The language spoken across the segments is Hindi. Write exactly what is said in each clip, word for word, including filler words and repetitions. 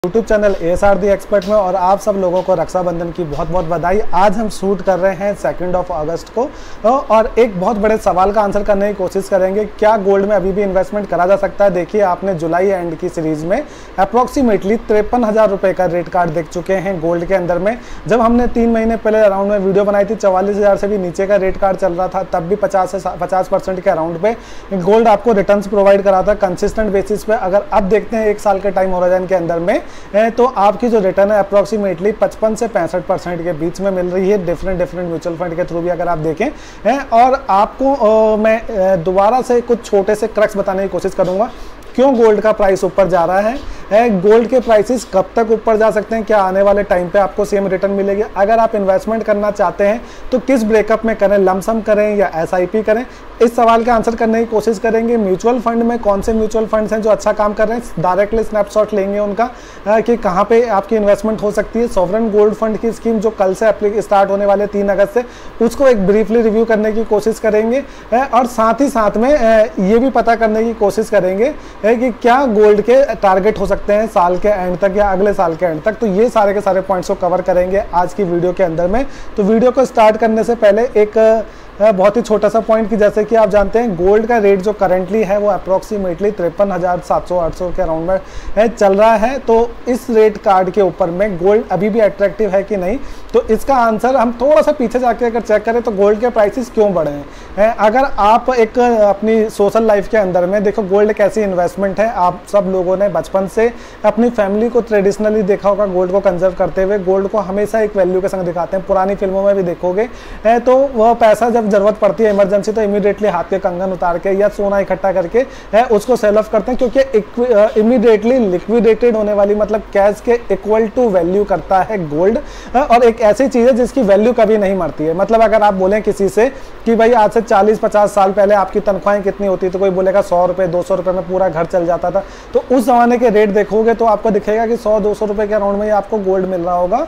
YouTube channel S R the expert में और आप सब लोगों को रक्षाबंधन की बहुत बहुत बधाई। आज हम शूट कर रहे हैं सेकंड ऑफ अगस्त को और एक बहुत बड़े सवाल का आंसर करने की कोशिश करेंगे, क्या गोल्ड में अभी भी इन्वेस्टमेंट करा जा सकता है। देखिए, आपने जुलाई एंड की सीरीज में अप्रॉक्सीमेटली तिरपन हज़ार रुपये का रेट कार्ड देख चुके हैं गोल्ड के अंदर में। जब हमने तीन महीने पहले अराउंड में वीडियो बनाई थी, चवालीस हज़ार से भी नीचे का रेट कार्ड चल रहा था, तब भी पचास से पचास परसेंट के अराउंड पे गोल्ड आपको रिटर्न प्रोवाइड करा था कंसिस्टेंट बेसिस पे। अगर अब देखते हैं एक साल के टाइम होराइजन के अंदर में, तो आपकी जो रिटर्न है अप्रॉक्सीमेटली पचपन से पैंसठ परसेंट के बीच में मिल रही है डिफरेंट डिफरेंट म्यूचुअल फंड के थ्रू भी अगर आप देखें है। और आपको आ, मैं दोबारा से कुछ छोटे से क्रक्स बताने की कोशिश करूंगा क्यों गोल्ड का प्राइस ऊपर जा रहा है, है गोल्ड के प्राइसेस कब तक ऊपर जा सकते हैं, क्या आने वाले टाइम पे आपको सेम रिटर्न मिलेगी। अगर आप इन्वेस्टमेंट करना चाहते हैं तो किस ब्रेकअप में करें, लमसम करें या एसआईपी करें, इस सवाल का आंसर करने की कोशिश करेंगे। म्यूचुअल फंड में कौन से म्यूचुअल फंड्स हैं जो अच्छा काम कर रहे हैं, डायरेक्टली स्नैपशॉट लेंगे उनका कि कहाँ पे आपकी इन्वेस्टमेंट हो सकती है। सॉवरेन गोल्ड फंड की स्कीम जो कल से स्टार्ट होने वाले तीन अगस्त से, उसको एक ब्रीफली रिव्यू करने की कोशिश करेंगे और साथ ही साथ में ये भी पता करने की कोशिश करेंगे कि क्या गोल्ड के टारगेट हो सकते हैं साल के एंड तक या अगले साल के एंड तक। तो ये सारे के सारे पॉइंट्स को कवर करेंगे आज की वीडियो के अंदर में। तो वीडियो को स्टार्ट करने से पहले एक बहुत ही छोटा सा पॉइंट कि जैसे कि आप जानते हैं गोल्ड का रेट जो करंटली है वो अप्रॉक्सीमेटली तिरपन हज़ार सात सौ आठ सौ के अराउंड में है चल रहा है। तो इस रेट कार्ड के ऊपर में गोल्ड अभी भी अट्रैक्टिव है कि नहीं, तो इसका आंसर हम थोड़ा सा पीछे जाके अगर चेक करें तो गोल्ड के प्राइसेस क्यों बढ़े हैं। अगर आप एक अपनी सोशल लाइफ के अंदर में देखो, गोल्ड एक ऐसी इन्वेस्टमेंट है, आप सब लोगों ने बचपन से अपनी फैमिली को ट्रेडिशनली देखा होगा गोल्ड को कंजर्व करते हुए, गोल्ड को हमेशा एक वैल्यू के संग दिखाते हैं। पुरानी फिल्मों में भी देखोगे तो वह पैसा जब जरूरत पड़ती है इमरजेंसी तो इमीडिएटली हाथ के कंगन उतार के या सोना इकट्ठा करके है उसको सेल ऑफ करते हैं, क्योंकि इमीडिएटली लिक्विडेटेड होने वाली मतलब कैश के इक्वल टू वैल्यू करता है गोल्ड। और एक ऐसी चीज है जिसकी वैल्यू कभी नहीं मरती है। मतलब अगर आप बोलें किसी से कि भाई आज से चालीस पचास साल पहले आपकी तनख्वाहें कितनी होती, तो कोई बोलेगा सौ रुपए दो सौ रुपए में पूरा घर चल जाता था। तो उस जमाने के रेट देखोगे तो आपको दिखेगा कि सौ दो सौ रुपए के अराउंड में आपको गोल्ड मिल रहा होगा,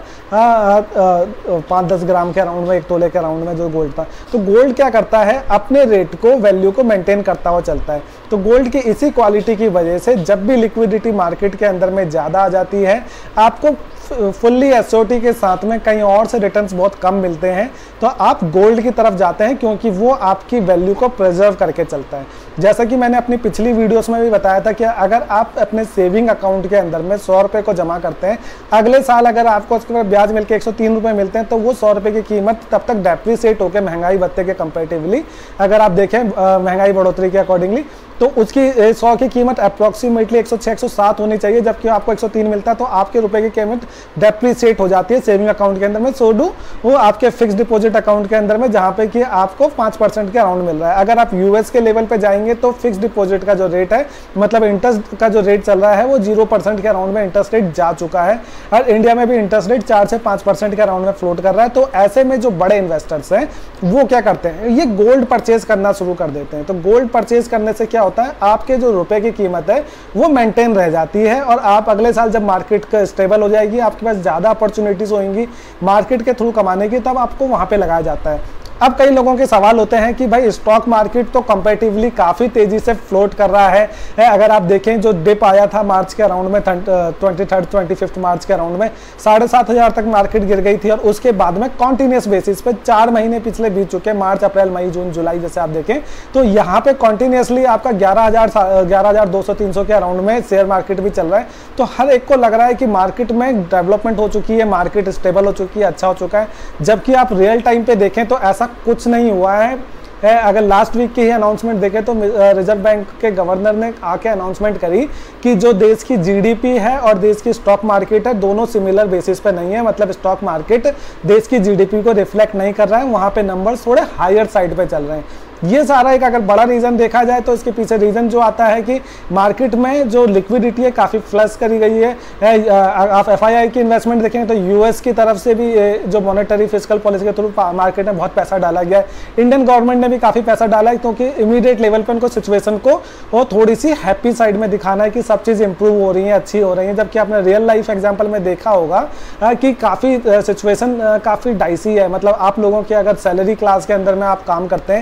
पाँच दस ग्राम के अराउंड में, एक तोले के अराउंड में जो गोल्ड था। तो गोल्ड क्या करता है, अपने रेट को वैल्यू को मेंटेन करता हुआ चलता है। तो गोल्ड की इसी क्वालिटी की वजह से जब भी लिक्विडिटी मार्केट के अंदर में ज्यादा आ जाती है, आपको फुल्ली एसओटी के साथ में कहीं और से रिटर्न्स बहुत कम मिलते हैं, तो आप गोल्ड की तरफ जाते हैं क्योंकि वो आपकी वैल्यू को प्रिजर्व करके चलता है। जैसा कि मैंने अपनी पिछली वीडियोस में भी बताया था कि अगर आप अपने सेविंग अकाउंट के अंदर में सौ रुपए को जमा करते हैं, अगले साल अगर आपको उसके बाद ब्याज मिलकर एक सौ तीन रुपए मिलते हैं, तो वो सौ रुपए की कीमत तब तक डेप्रिसिएट होकर महंगाई भत्ते के कंपेरेटिवली अगर आप देखें महंगाई बढ़ोतरी के अकॉर्डिंगली, तो उसकी सौ की कीमत अप्रॉक्सीमेटली एक सौ छह एक सौ सात होनी चाहिए, जबकि आपको एक सौ तीन मिलता है, तो आपके रुपए की कीमत डेप्रिसिएट हो जाती है सेविंग अकाउंट के अंदर में। सो डू वो आपके फिक्स डिपॉजिट अकाउंट के अंदर में, जहां पे कि आपको पाँच परसेंट के अराउंड मिल रहा है। अगर आप यूएस के लेवल पे जाएंगे तो फिक्स डिपॉजिट का जो रेट है, मतलब इंटरेस्ट का जो रेट चल रहा है, वो जीरो परसेंट के अराउंड में इंटरेस्ट रेट जा चुका है। और इंडिया में भी इंटरेस्ट रेट चार से पाँच परसेंट के अराउंड में फ्लोट कर रहा है। तो ऐसे में जो बड़े इन्वेस्टर्स हैं वो क्या करते हैं, ये गोल्ड परचेज करना शुरू कर देते हैं। तो गोल्ड परचेज करने से क्या होता है, आपके जो रुपए की कीमत है वो मेंटेन रह जाती है और आप अगले साल जब मार्केट का स्टेबल हो जाएगी, आपके पास ज्यादा अपॉर्चुनिटीज होंगी मार्केट के थ्रू कमाने की, तब आपको वहां पे लगाया जाता है। अब कई लोगों के सवाल होते हैं कि भाई स्टॉक मार्केट तो कंपैरेटिवली काफी तेजी से फ्लोट कर रहा है, है अगर आप देखें जो डिप आया था मार्च के अराउंड में, twenty third twenty fifth March के अराउंड में साढ़े सात हजार तक मार्केट गिर गई थी और उसके बाद में कॉन्टिन्यूस बेसिस पे चार महीने पिछले बीत चुके हैं, मार्च अप्रैल मई जून जुलाई जैसे आप देखें, तो यहाँ पे कॉन्टिन्यूसली आपका ग्यारह हजार ग्यारह हजार दो सौ तीन सौ के अराउंड में शेयर मार्केट भी चल रहा है। तो हर एक को लग रहा है कि मार्केट में डेवलपमेंट हो चुकी है, मार्केट स्टेबल हो चुकी है, अच्छा हो चुका है, जबकि आप रियल टाइम पे देखें तो ऐसा कुछ नहीं हुआ है। है अगर लास्ट वीक की ही अनाउंसमेंट देखें तो रिजर्व बैंक के गवर्नर ने आके अनाउंसमेंट करी कि जो देश की जीडीपी है और देश की स्टॉक मार्केट है दोनों सिमिलर बेसिस पे नहीं है, मतलब स्टॉक मार्केट देश की जीडीपी को रिफ्लेक्ट नहीं कर रहा है, वहां पे नंबर्स थोड़े हायर साइड पे चल रहे हैं। ये सारा एक अगर बड़ा रीजन देखा जाए तो इसके पीछे रीजन जो आता है कि मार्केट में जो लिक्विडिटी है काफी फ्लश करी गई है। आप एफआईआई की इन्वेस्टमेंट देखेंगे तो यूएस की तरफ से भी जो मॉनेटरी फिस्कल पॉलिसी के थ्रू मार्केट में बहुत पैसा डाला गया है, इंडियन गवर्नमेंट ने भी काफी पैसा डाला है, क्योंकि इमीडिएट लेवल पर उनको सिचुएशन को वो थोड़ी सी हैप्पी साइड में दिखाना है कि सब चीज इंप्रूव हो रही है, अच्छी हो रही है। जबकि आपने रियल लाइफ एग्जाम्पल में देखा होगा कि काफी सिचुएशन काफी डाइसी है। मतलब आप लोगों की अगर सैलरी क्लास के अंदर में आप काम करते हैं तो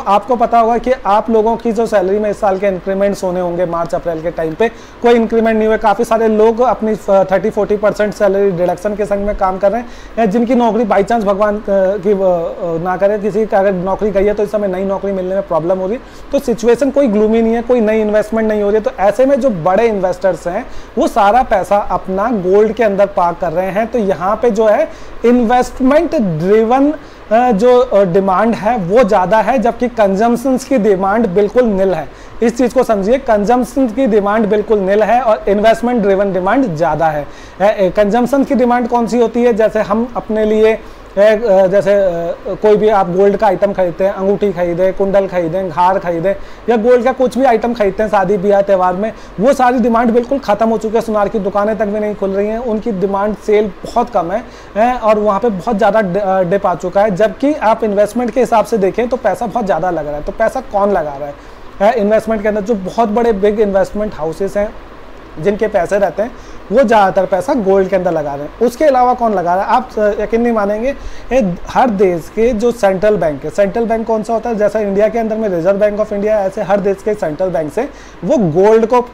आपको पता होगा कि आप लोगों की जो सैलरी में इस साल के इंक्रीमेंट्स होने होंगे मार्च अप्रैल के टाइम पे, कोई इंक्रीमेंट नहीं हुआ। काफ़ी सारे लोग अपनी thirty forty percent salary deduction के संग में काम कर रहे हैं, जिनकी नौकरी बाई चांस भगवान की ना करे किसी का अगर नौकरी गई है तो इस समय नई नौकरी मिलने में प्रॉब्लम हो रही है। तो सिचुएशन कोई ग्लूमी नहीं है, कोई नई इन्वेस्टमेंट नहीं हो रही है। तो ऐसे में जो बड़े इन्वेस्टर्स हैं वो सारा पैसा अपना गोल्ड के अंदर पार्क कर रहे हैं। तो यहाँ पे जो है इन्वेस्टमेंट ड्रिवन जो डिमांड है वो ज़्यादा है, जबकि कंजम्पशन की डिमांड बिल्कुल निल है। इस चीज़ को समझिए, कंजम्पशन की डिमांड बिल्कुल निल है और इन्वेस्टमेंट ड्रिवन डिमांड ज़्यादा है। कंजम्पशन की डिमांड कौन सी होती है? जैसे हम अपने लिए जैसे कोई भी आप गोल्ड का आइटम खरीदते हैं, अंगूठी खरीदें, कुंडल खरीदें, हार खरीदें या गोल्ड का कुछ भी आइटम खरीदते हैं शादी ब्याह त्यौहार में, वो सारी डिमांड बिल्कुल खत्म हो चुकी है। सुनार की दुकानें तक भी नहीं खुल रही हैं, उनकी डिमांड सेल बहुत कम है और वहाँ पे बहुत ज़्यादा डिप आ चुका है। जबकि आप इन्वेस्टमेंट के हिसाब से देखें तो पैसा बहुत ज़्यादा लग रहा है। तो पैसा कौन लगा रहा है इन्वेस्टमेंट के अंदर? जो बहुत बड़े बिग इन्वेस्टमेंट हाउसेस हैं जिनके पैसे रहते हैं वो ज़्यादातर पैसा गोल्ड के अंदर लगा रहे हैं। उसके अलावा कौन लगा रहा है? आप यकीन नहीं मानेंगे, हर देश के जो सेंट्रल बैंक है, सेंट्रल बैंक कौन सा होता है? जैसा इंडिया के अंदर में रिजर्व बैंक ऑफ इंडिया, ऐसे हर देश के सेंट्रल बैंक से वो गोल्ड को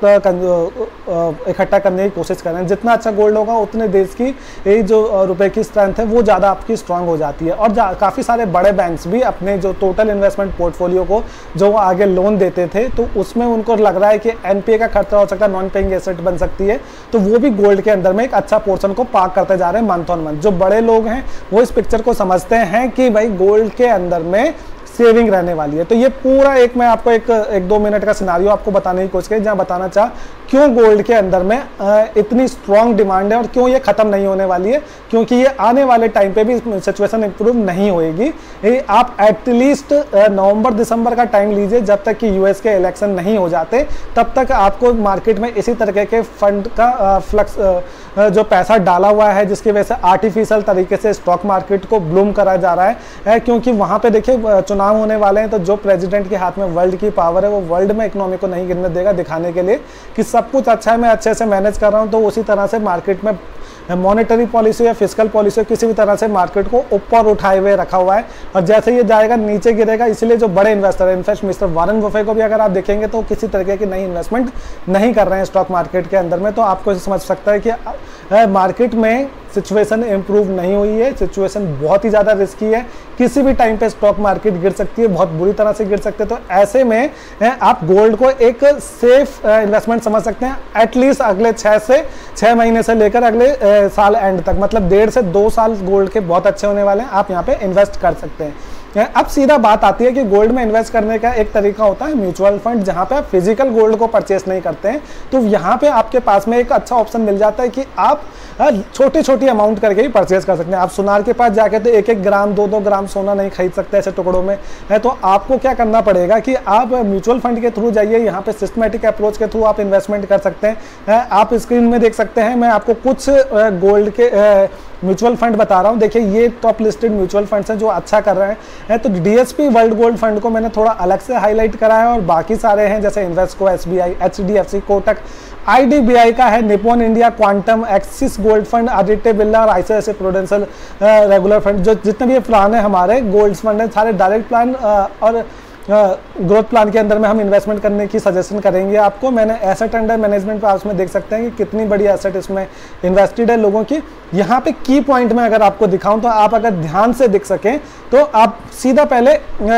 इकट्ठा करने की कोशिश कर रहे हैं। जितना अच्छा गोल्ड होगा उतने देश की जो रुपए की स्ट्रेंथ है वो ज़्यादा आपकी स्ट्रांग हो जाती है। और काफ़ी सारे बड़े बैंक्स भी अपने जो टोटल इन्वेस्टमेंट पोर्टफोलियो को जो आगे लोन देते थे तो उसमें उनको लग रहा है कि एनपीए का खर्चा हो सकता है, नॉन पेइंग एसेट बन सकती है, तो वो भी गोल्ड के अंदर में एक अच्छा पोर्शन को पार्क करते जा रहे हैं मंथ ऑन मंथ। जो बड़े लोग हैं वो इस पिक्चर को समझते हैं कि भाई गोल्ड के अंदर में सेविंग रहने वाली है। तो ये पूरा एक मैं आपको एक एक दो मिनट का सिनारियो आपको बताने की कोशिश की जहाँ बताना चाह क्यों गोल्ड के अंदर में इतनी स्ट्रॉन्ग डिमांड है और क्यों ये खत्म नहीं होने वाली है, क्योंकि ये आने वाले टाइम पे भी सिचुएशन इंप्रूव नहीं होएगी। आप एटलीस्ट नवंबर दिसंबर का टाइम लीजिए, जब तक कि यूएस के इलेक्शन नहीं हो जाते तब तक आपको मार्केट में इसी तरह के फंड का फ्लक्स जो पैसा डाला हुआ है जिसकी वजह से आर्टिफिशियल तरीके से स्टॉक मार्केट को ब्लूम करा जा रहा है। क्योंकि वहाँ पे देखिए चुनाव होने वाले हैं, तो जो प्रेसिडेंट के हाथ में वर्ल्ड की पावर है वो वर्ल्ड में इकोनॉमी को नहीं गिरने देगा, दिखाने के लिए कि सब कुछ अच्छा है, मैं अच्छे से मैनेज कर रहा हूँ। तो उसी तरह से मार्केट में मॉनेटरी पॉलिसी या फिस्कल पॉलिसी किसी भी तरह से मार्केट को ऊपर उठाए हुए रखा हुआ है और जैसे ये जाएगा नीचे गिरेगा। इसलिए जो बड़े इन्वेस्टर है, इनफैक्ट मिस्टर वॉरेन बफे को भी अगर आप देखेंगे तो किसी तरीके की नई इन्वेस्टमेंट नहीं कर रहे हैं स्टॉक मार्केट के अंदर में। तो आपको समझ सकता है कि मार्केट में सिचुएशन इंप्रूव नहीं हुई है, सिचुएशन बहुत ही ज़्यादा रिस्की है, किसी भी टाइम पे स्टॉक मार्केट गिर सकती है, बहुत बुरी तरह से गिर सकते हैं। तो ऐसे में आप गोल्ड को एक सेफ इन्वेस्टमेंट समझ सकते हैं, एटलीस्ट अगले छः से छः महीने से लेकर अगले साल एंड तक, मतलब डेढ़ से दो साल गोल्ड के बहुत अच्छे होने वाले हैं, आप यहाँ पे इन्वेस्ट कर सकते हैं। अब सीधा बात आती है कि गोल्ड में इन्वेस्ट करने का एक तरीका होता है म्यूचुअल फंड, जहां पे आप फिजिकल गोल्ड को परचेस नहीं करते हैं। तो यहां पे आपके पास में एक अच्छा ऑप्शन मिल जाता है कि आप छोटी छोटी अमाउंट करके ही परचेस कर सकते हैं। आप सुनार के पास जाके तो एक एक ग्राम दो दो ग्राम सोना नहीं खरीद सकते ऐसे टुकड़ों में है। तो आपको क्या करना पड़ेगा कि आप म्यूचुअल फंड के थ्रू जाइए, यहाँ पे सिस्टमेटिक अप्रोच के थ्रू आप इन्वेस्टमेंट कर सकते हैं। आप स्क्रीन में देख सकते हैं, मैं आपको कुछ गोल्ड के म्यूचुअल फंड बता रहा हूँ। देखिए ये टॉप लिस्टेड म्यूचुअल फंड्स हैं जो अच्छा कर रहे हैं। तो डीएसपी वर्ल्ड गोल्ड फंड को मैंने थोड़ा अलग से हाईलाइट करा है और बाकी सारे हैं जैसे Invesco, SBI, HDFC, Kotak, IDBI का है, Nippon India, Quantum, Axis gold fund, Aditya Birla और आईसीआईसीआई प्रूडेंशियल रेगुलर फंड। जो जितने भी प्लान है हमारे गोल्ड फंड है सारे डायरेक्ट प्लान और ग्रोथ प्लान के अंदर में हम इन्वेस्टमेंट करने की सजेशन करेंगे आपको। मैंने एसेट अंडर मैनेजमेंट पर उसमें देख सकते हैं कि कितनी बड़ी एसेट इसमें इन्वेस्टेड है लोगों की। यहाँ पे की पॉइंट में अगर आपको दिखाऊं तो आप अगर ध्यान से दिख सकें तो आप सीधा पहले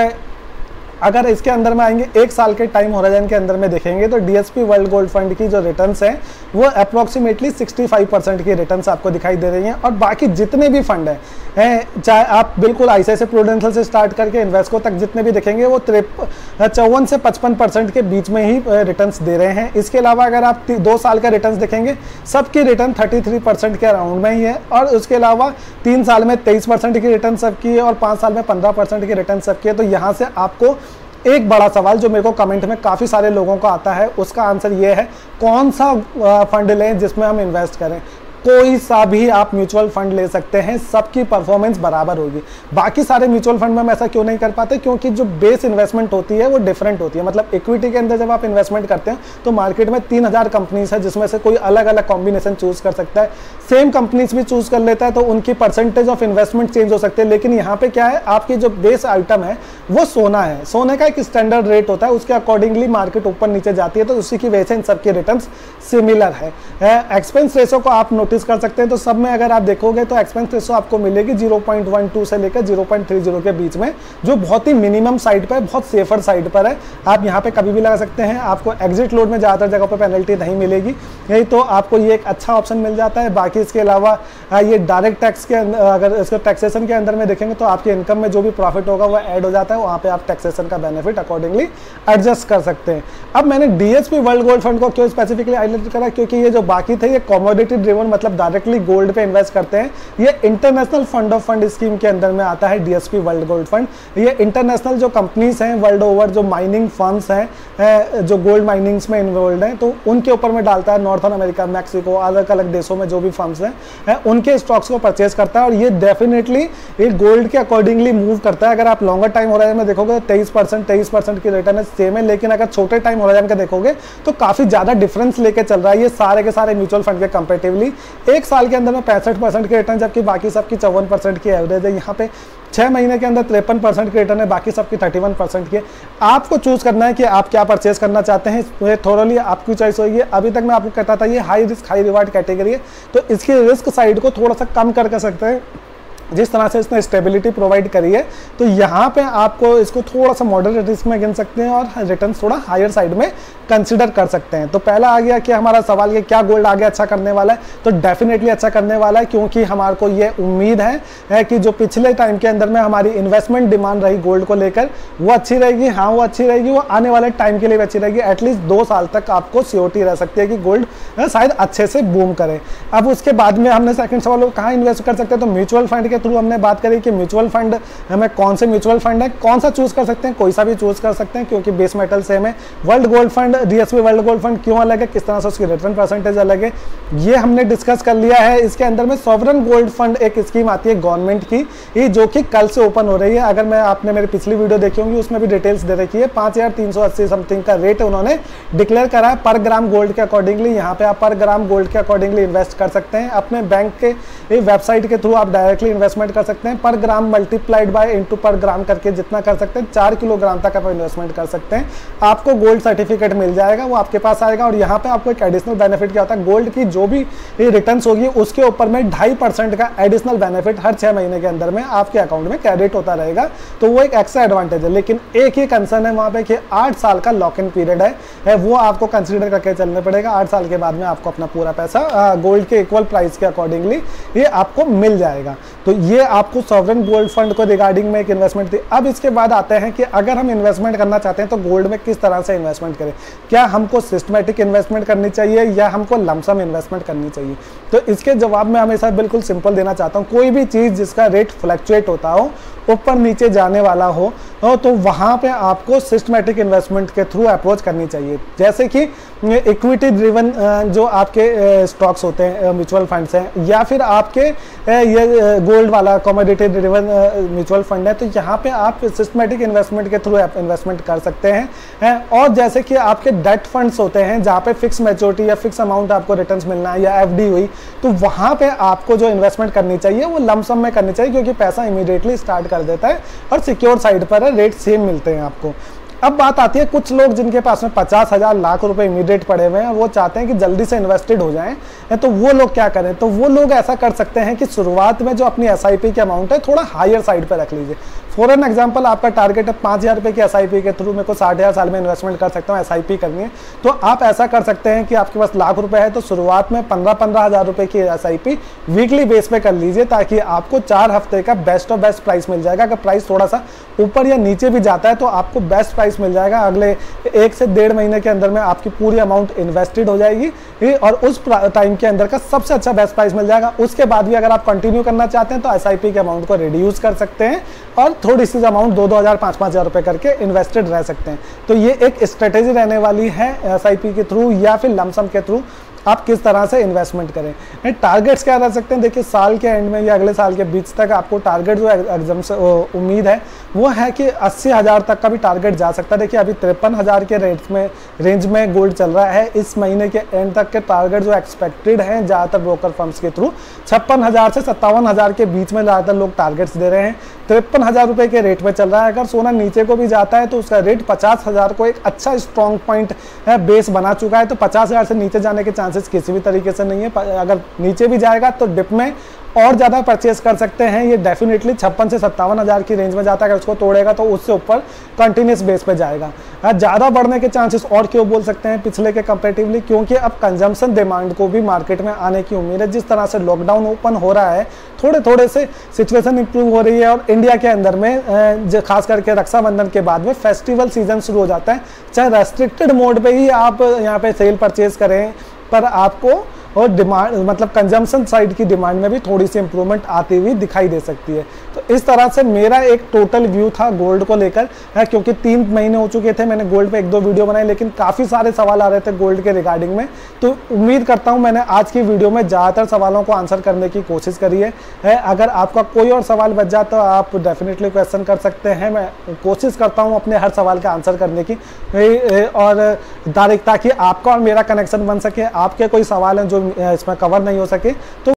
अगर इसके अंदर में आएंगे एक साल के टाइम होराइजन के अंदर में देखेंगे तो डीएसपी वर्ल्ड गोल्ड फंड की जो रिटर्न्स हैं वो अप्रोक्सीमेटली पैंसठ परसेंट की रिटर्न्स आपको दिखाई दे रही हैं। और बाकी जितने भी फंड हैं, चाहे आप बिल्कुल आईसीआईसीआई प्रूडेंशियल से स्टार्ट करके इन्वेस्को तक जितने भी देखेंगे वो चौवन से पचपन परसेंट के बीच में ही रिटर्न्स दे रहे हैं। इसके अलावा अगर आप दो साल का रिटर्न्स देखेंगे सबकी रिटर्न तैंतीस परसेंट के अराउंड में ही है। और उसके अलावा तीन साल में तेईस परसेंट की रिटर्न सबकी है और पाँच साल में पंद्रह परसेंट की रिटर्न सबकी है। तो यहाँ से आपको एक बड़ा सवाल जो मेरे को कमेंट में काफ़ी सारे लोगों को आता है उसका आंसर ये है, कौन सा फंड लें जिसमें हम इन्वेस्ट करें। कोई सा भी आप म्यूचुअल फंड ले सकते हैं, सबकी परफॉर्मेंस बराबर होगी। बाकी सारे म्यूचुअल फंड में हम ऐसा क्यों नहीं कर पाते, क्योंकि जो बेस इन्वेस्टमेंट होती है वो डिफरेंट होती है। मतलब इक्विटी के अंदर जब आप इन्वेस्टमेंट करते हैं तो मार्केट में तीन हजार कंपनीज है, जिसमें से कोई अलग अलग कॉम्बिनेशन चूज कर सकता है, सेम कंपनीज भी चूज कर लेता है, तो उनकी परसेंटेज ऑफ इन्वेस्टमेंट चेंज हो सकते हैं। लेकिन यहाँ पे क्या है, आपकी जो बेस आइटम है वो सोना है, सोने का एक स्टैंडर्ड रेट होता है, उसके अकॉर्डिंगली मार्केट ऊपर नीचे जाती है, तो उसी की वजह से इन सबके रिटर्न्स सिमिलर है। एक्सपेंस रेशो को आप नोटिस कर सकते हैं, तो सब में अगर आप देखोगे तो एक्सपेंस रेशो आपको मिलेगी ज़ीरो पॉइंट वन टू से लेकर ज़ीरो पॉइंट थ्री ज़ीरो के बीच में, जो बहुत ही मिनिमम साइड पर है, बहुत सेफर साइड पर है। आप यहाँ पे कभी भी लगा सकते हैं, आपको एग्जिट लोड में ज़्यादातर जगह पर पेनल्टी नहीं मिलेगी, यही तो आपको ये एक अच्छा ऑप्शन मिल जाता है। बाकी इसके अलावा ये डायरेक्ट टैक्स के अगर इसको टैक्सेशन के अंदर में देखेंगे तो आपके इनकम में जो भी प्रॉफिट होगा वो ऐड हो जाता है, वहाँ पे आप टैक्सेशन का बेनिफिट अकॉर्डिंगली एडजस्ट कर सकते हैं। अब मैंने डीएसपी वर्ल्ड गोल्ड फंड को क्यों स्पेसिफिकली हाईलाइट करा, क्योंकि ये जो बाकी थे ये कमोडिटी ड्रिवन, मतलब डायरेक्टली गोल्ड पे इन्वेस्ट करते हैं। ये international fund of fund scheme के अंदर में आता है डीएसपी वर्ल्ड गोल्ड फंड। ये इंटरनेशनल जो कंपनीज हैं वर्ल्ड ओवर, जो माइनिंग फर्म्स हैं जो गोल्ड माइनिंग्स में इन्वॉल्व हैं, तो उनके ऊपर में डालता है। नॉर्थन अमेरिका, मैक्सिको, अलग अलग देशों में जो भी फर्म्स हैं उनके स्टॉक्स को परचेज करता है, और ये डेफिनेटली ये गोल्ड के अकॉर्डिंगली मूव करता है। अगर आप लॉन्गर टाइम होराइजन में देखोगे तो तेईस परसेंट तेईस परसेंट की रिटर्न है सेम है, लेकिन अगर छोटे टाइम होराइजन का देखोगे तो काफी ज्यादा डिफरेंस लेके चल रहा है ये सारे के सारे म्यूचुअल फंड के कंपेरेटिवली। एक साल के अंदर में पैंसठ परसेंट की रिटर्न, जबकि बाकी सबकी चौवन परसेंट की एवरेज है। यहाँ पे छह महीने के अंदर तिरपन परसेंट की रिटर्न है, बाकी सबकी इकतीस परसेंट की। आपको चूज करना है कि आप क्या परचेज करना चाहते हैं, थोरली आपकी चॉइस होगी। अभी तक मैं आपको कहता था ये high risk high reward category है, तो इसकी रिस्क साइड को थोड़ा सा कम कर सकते हैं। जिस तरह से इसने स्टेबिलिटी प्रोवाइड करी है, तो यहाँ पे आपको इसको थोड़ा सा मॉडरेट रिस्क में गिन सकते हैं और रिटर्न थोड़ा हायर साइड में कंसिडर कर सकते हैं। तो पहला आ गया कि हमारा सवाल ये, क्या गोल्ड आगे अच्छा करने वाला है, तो डेफिनेटली अच्छा करने वाला है, क्योंकि हमारे को ये उम्मीद है, है कि जो पिछले टाइम के अंदर में हमारी इन्वेस्टमेंट डिमांड रही गोल्ड को लेकर वो अच्छी रहेगी। हाँ वो अच्छी रहेगी, वो आने वाले टाइम के लिए भी अच्छी रहेगी। एटलीस्ट दो साल तक आपको सियोरिटी रह सकती है कि गोल्ड शायद अच्छे से बूम करे। अब उसके बाद में हमने सेकंड सवाल कहाँ इन्वेस्ट कर सकते हैं, तो म्यूचुअल फंड के थ्रू हमने बात करी कि म्यूचुअल फंड हमें कौन से म्यूचुअल फंड है, कौन सा चूज कर सकते हैं, कोई सा भी चूज कर सकते हैं, क्योंकि बेस मेटल सेम है। World gold fund, DSP world gold fund क्यों अलग है, किस तरह से उसकी रिटर्न परसेंटेज अलग है, ये हमने डिस्कस कर लिया है। इसके अंदर में सॉवरन गोल्ड फंड एक स्कीम आती है गवर्नमेंट की, ये जो कि कल से ओपन हो रही है। अगर मैं आपने मेरी पिछली वीडियो देखी होंगी उसमें भी डिटेल्स दे रखी है। पांच हजार तीन सौ अस्सी समथिंग का रेट उन्होंने डिक्लेयर करा है पर ग्राम गोल्ड के अकॉर्डिंगली। यहाँ पे आप पर ग्राम गोल्ड के अकॉर्डिंगली इन्वेस्ट कर सकते हैं। अपने बैंक के वेबसाइट के थ्रू आप डायरेक्टली इन्वेस्टमेंट कर सकते हैं। पर ग्राम मल्टीप्लाइड बाय इनटू पर ग्राम करके जितना कर सकते हैं, चार किलोग्राम तक आप इन्वेस्टमेंट कर सकते हैं। आपको गोल्ड सर्टिफिकेट मिल जाएगा, वो आपके पास आएगा। और यहाँ पे आपको एक एडिशनल बेनिफिट क्या होता है, गोल्ड की जो भी रिटर्न्स होगी उसके ऊपर में ढाई परसेंट का एडिशनल बेनिफिट हर छह महीने के अंदर में आपके अकाउंट में क्रेडिट होता रहेगा। तो वो एक एक्स्ट्रा एडवांटेज है। लेकिन एक ही कंसर्न है वहाँ पे कि आठ साल का लॉक इन पीरियड है, है वो आपको कंसिडर करके चलने पड़ेगा। आठ साल के बाद में आपको अपना पूरा पैसा गोल्ड के इक्वल प्राइस के अकॉर्डिंगली ये आपको मिल जाएगा। तो ये आपको सॉवरेन गोल्ड फंड को रिगार्डिंग में एक इन्वेस्टमेंट थी। अब इसके बाद आते हैं कि अगर हम इन्वेस्टमेंट करना चाहते हैं तो गोल्ड में किस तरह से इन्वेस्टमेंट करें। क्या हमको सिस्टमैटिक इन्वेस्टमेंट करनी चाहिए या हमको लमसम इन्वेस्टमेंट करनी चाहिए? तो इसके जवाब में हमेशा बिल्कुल सिंपल देना चाहता हूँ। कोई भी चीज़ जिसका रेट फ्लक्चुएट होता हो, ऊपर नीचे जाने वाला हो, तो वहाँ पे आपको सिस्टमैटिक इन्वेस्टमेंट के थ्रू अप्रोच करनी चाहिए। जैसे कि इक्विटी ड्रिवन जो आपके स्टॉक्स होते हैं म्यूचुअल फंड्स हैं, या फिर आपके ये गोल्ड वाला कमोडिटी ड्रिवन म्यूचुअल फंड है, तो यहाँ पे आप सिस्टमैटिक इन्वेस्टमेंट के थ्रू इन्वेस्टमेंट कर सकते हैं। और जैसे कि आपके डेट फंड्स होते हैं जहाँ पे फिक्स मैच्योरिटी या फिक्स अमाउंट आपको रिटर्न्स मिलना है, या एफडी हुई, तो वहाँ पे आपको जो इन्वेस्टमेंट करनी चाहिए वो लमसम में करनी चाहिए, क्योंकि पैसा इमीडिएटली स्टार्ट कर देता है और सिक्योर साइड पर है, रेट सेम मिलते हैं आपको। अब बात आती है कुछ लोग जिनके पास में पचास हजार लाख रुपए इमीडिएट पड़े हुए हैं, वो चाहते हैं कि जल्दी से इन्वेस्टेड हो जाएं, तो वो लोग क्या करें? तो वो लोग ऐसा कर सकते हैं कि शुरुआत में जो अपनी एसआईपी की अमाउंट है थोड़ा हायर साइड पे रख लीजिए। फॉर एन एग्जाम्पल, आपका टारगेट है पाँच हज़ार रुपये की एसआईपी के थ्रू मेरे को साठ हज़ार साल में इन्वेस्टमेंट कर सकता हूँ, एसआईपी करनी है, तो आप ऐसा कर सकते हैं कि आपके पास लाख रुपए है तो शुरुआत में पंद्रह पंद्रह हज़ार रुपये की एसआईपी वीकली बेस पे कर लीजिए, ताकि आपको चार हफ्ते का बेस्ट ऑफ बेस्ट प्राइस मिल जाएगा। अगर प्राइस थोड़ा सा ऊपर या नीचे भी जाता है तो आपको बेस्ट प्राइस मिल जाएगा। अगले एक से डेढ़ महीने के अंदर में आपकी पूरी अमाउंट इन्वेस्टेड हो जाएगी और उस टाइम के अंदर का सबसे अच्छा बेस्ट प्राइस मिल जाएगा। उसके बाद भी अगर आप कंटिन्यू करना चाहते हैं तो एसआईपी के अमाउंट को रिड्यूस कर सकते हैं और थोड़ी सी अमाउंट दो दो हज़ार पाँच पाँच हज़ार रुपये करके इन्वेस्टेड रह सकते हैं। तो ये एक स्ट्रेटेजी रहने वाली है एसआईपी के थ्रू या फिर लमसम के थ्रू। आप किस तरह से इन्वेस्टमेंट करें। टारगेट्स क्या रह सकते हैं, देखिए साल के एंड में या अगले साल के बीच तक आपको टारगेट जो एग्जाम से उम्मीद है वो है कि अस्सी हज़ार तक का भी टारगेट जा सकता है। देखिए अभी तिरपन हज़ार के रेट में रेंज में गोल्ड चल रहा है, इस महीने के एंड तक के टारगेट जो एक्सपेक्टेड हैं ज़्यादातर ब्रोकर फर्म्स के थ्रू छप्पन हज़ार से सत्तावन हज़ार के बीच में ज़्यादातर लोग टारगेट्स दे रहे हैं। तिरपन हज़ार रुपये के रेट में चल रहा है। अगर सोना नीचे को भी जाता है तो उसका रेट पचास हज़ार को एक अच्छा स्ट्रॉन्ग पॉइंट है, बेस बना चुका है। तो पचास हज़ार से नीचे जाने के चांसेस किसी भी तरीके से नहीं है। अगर नीचे भी जाएगा तो डिप में और ज़्यादा परचेस कर सकते हैं। ये डेफिनेटली छप्पन से सत्तावन हज़ार की रेंज में जाता है, अगर उसको तोड़ेगा तो उससे ऊपर कंटिन्यूस बेस पे जाएगा। ज़्यादा बढ़ने के चांसेस और क्यों बोल सकते हैं पिछले के कंपेरेटिवली, क्योंकि अब कंजम्पशन डिमांड को भी मार्केट में आने की उम्मीद है। जिस तरह से लॉकडाउन ओपन हो रहा है, थोड़े थोड़े से सिचुएशन इंप्रूव हो रही है और इंडिया के अंदर में खास करके रक्षाबंधन के बाद में फेस्टिवल सीजन शुरू हो जाता है। चाहे रेस्ट्रिक्टेड मोड पे ही आप यहाँ पे सेल परचेज करें, पर आपको और डिमांड मतलब कंजम्पशन साइड की डिमांड में भी थोड़ी सी इंप्रूवमेंट आती हुई दिखाई दे सकती है। तो इस तरह से मेरा एक टोटल व्यू था गोल्ड को लेकर है, क्योंकि तीन महीने हो चुके थे, मैंने गोल्ड पे एक दो वीडियो बनाई, लेकिन काफ़ी सारे सवाल आ रहे थे गोल्ड के रिगार्डिंग में। तो उम्मीद करता हूँ मैंने आज की वीडियो में ज़्यादातर सवालों को आंसर करने की कोशिश करी है, है। अगर आपका कोई और सवाल बच जाए तो आप डेफिनेटली क्वेश्चन कर सकते हैं। मैं कोशिश करता हूँ अपने हर सवाल का आंसर करने की, और ताकि आपका और मेरा कनेक्शन बन सके। आपके कोई सवाल हैं जो इसमें कवर नहीं हो सके तो